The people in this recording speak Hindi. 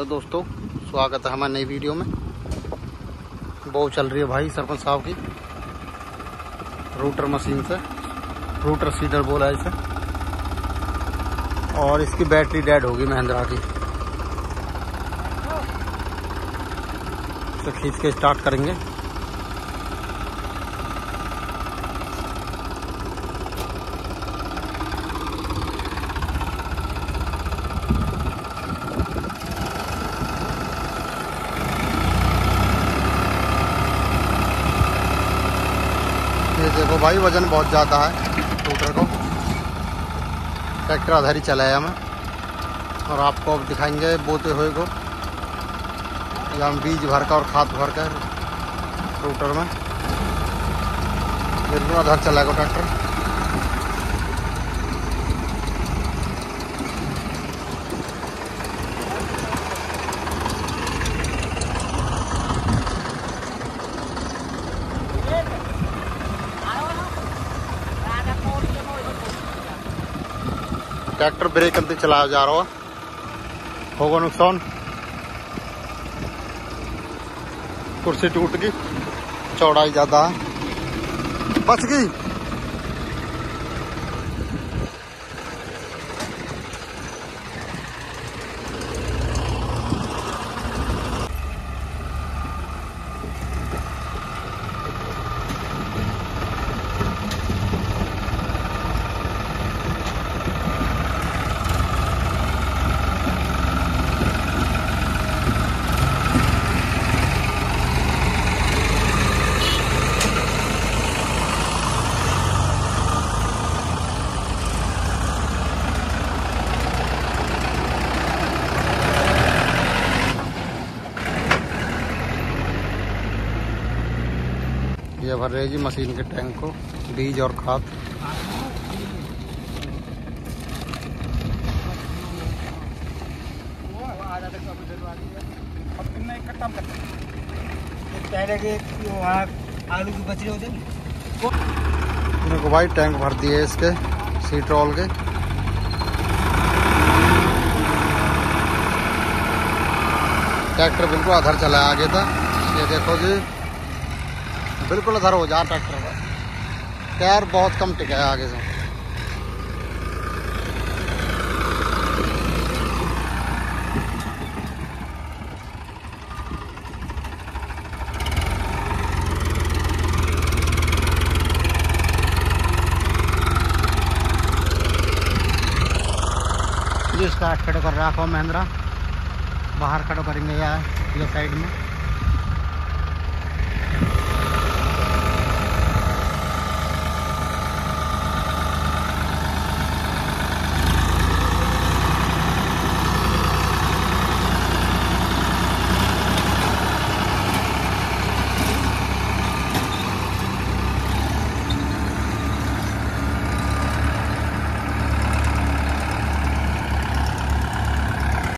हेलो दोस्तों, स्वागत है हमारी नई वीडियो में। वो चल रही है भाई सरपंच साहब की रूटर मशीन से, रूटर सीडर बोला है इसे। और इसकी बैटरी डेड होगी महिंद्रा की। इसे खींच के स्टार्ट करेंगे। ये देखो भाई, वजन बहुत ज़्यादा है स्कूटर को। ट्रैक्टर आधार ही चलाया मैं, और आपको अब दिखाएंगे बोते हुए को। या हम बीज भर का और खाद भर कर स्कूटर में बिल्कुल आधार चलाएगा ट्रैक्टर। ट्रैक्टर ब्रेक करते चलाया जा रहा होगा नुकसान। कुर्सी टूट गई, चौड़ाई ज्यादा है, बच गई। ये भर रहेगी मशीन के टैंक को बीज और खाद। देखो भाई, टैंक भर दिए इसके सीट्रोल के। ट्रैक्टर बिल्कुल आधार चला है आगे था। ये देखो जी, बिल्कुल अधर हो जा ट्रैक्टर का। टायर बहुत कम टिका है आगे से। ये स्टार्ट खड़े कर रखा महिंद्रा, बाहर खड़े करेंगे यार ये साइड में।